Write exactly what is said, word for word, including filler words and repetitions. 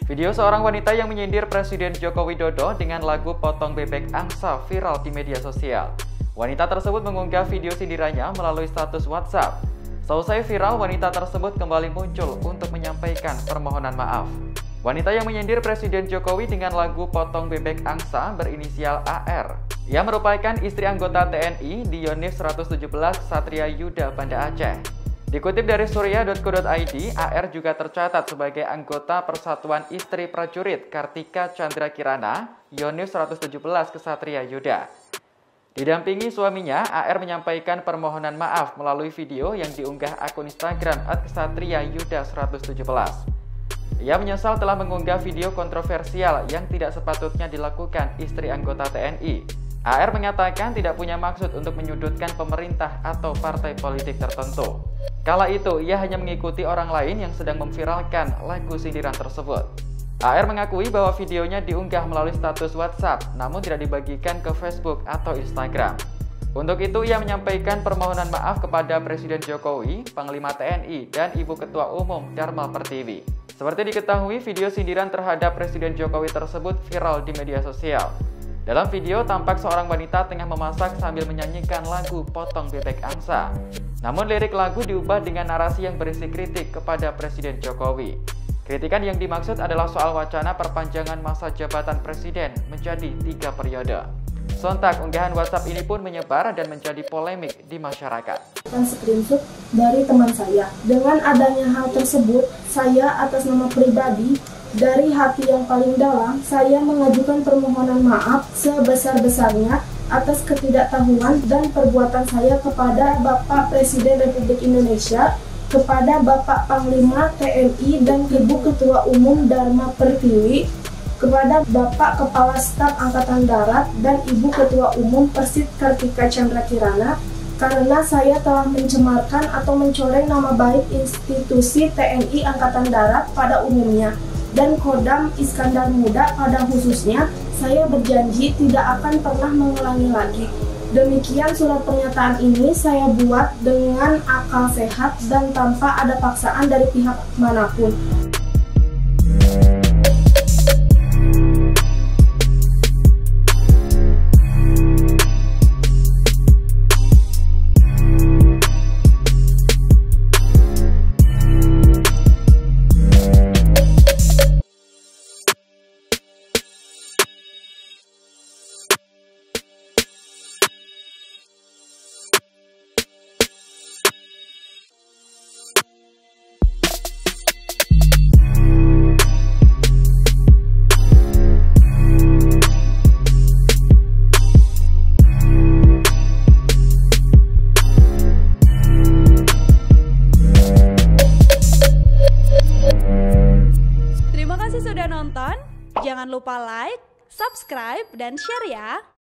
Video seorang wanita yang menyindir Presiden Joko Widodo dengan lagu Potong Bebek Angsa viral di media sosial. Wanita tersebut mengunggah video sindirannya melalui status WhatsApp. Seusai viral, wanita tersebut kembali muncul untuk menyampaikan permohonan maaf. Wanita yang menyindir Presiden Jokowi dengan lagu Potong Bebek Angsa berinisial A R. Ia merupakan istri anggota T N I di Yonif seratus tujuh belas Satria Yuda, Banda Aceh. Dikutip dari surya titik co titik i d, A R juga tercatat sebagai anggota Persatuan Istri Prajurit Kartika Chandra Kirana, Yonif seratus tujuh belas Kesatria Yuda. Didampingi suaminya, A R menyampaikan permohonan maaf melalui video yang diunggah akun Instagram at kesatria yuda seratus tujuh belas. Ia menyesal telah mengunggah video kontroversial yang tidak sepatutnya dilakukan istri anggota T N I. A R mengatakan tidak punya maksud untuk menyudutkan pemerintah atau partai politik tertentu. Kala itu, ia hanya mengikuti orang lain yang sedang memviralkan lagu sindiran tersebut. A R mengakui bahwa videonya diunggah melalui status WhatsApp, namun tidak dibagikan ke Facebook atau Instagram. Untuk itu, ia menyampaikan permohonan maaf kepada Presiden Jokowi, Panglima T N I, dan Ibu Ketua Umum Dharma Pertiwi. Seperti diketahui, video sindiran terhadap Presiden Jokowi tersebut viral di media sosial. Dalam video, tampak seorang wanita tengah memasak sambil menyanyikan lagu Potong Bebek Angsa. Namun lirik lagu diubah dengan narasi yang berisi kritik kepada Presiden Jokowi. Kritikan yang dimaksud adalah soal wacana perpanjangan masa jabatan Presiden menjadi tiga periode. Sontak, unggahan WhatsApp ini pun menyebar dan menjadi polemik di masyarakat. Screenshot dari teman saya. Dengan adanya hal tersebut, saya atas nama pribadi, dari hati yang paling dalam, saya mengajukan permohonan maaf sebesar-besarnya atas ketidaktahuan dan perbuatan saya kepada Bapak Presiden Republik Indonesia, kepada Bapak Panglima T N I dan Ibu Ketua Umum Dharma Pertiwi, kepada Bapak Kepala Staf Angkatan Darat dan Ibu Ketua Umum Persit Kartika Chandra Kirana, karena saya telah mencemarkan atau mencoreng nama baik institusi T N I Angkatan Darat pada umumnya dan Kodam Iskandar Muda pada khususnya. Saya berjanji tidak akan pernah mengulangi lagi. Demikian surat pernyataan ini saya buat dengan akal sehat dan tanpa ada paksaan dari pihak manapun. Sudah nonton, jangan lupa like, subscribe, dan share ya.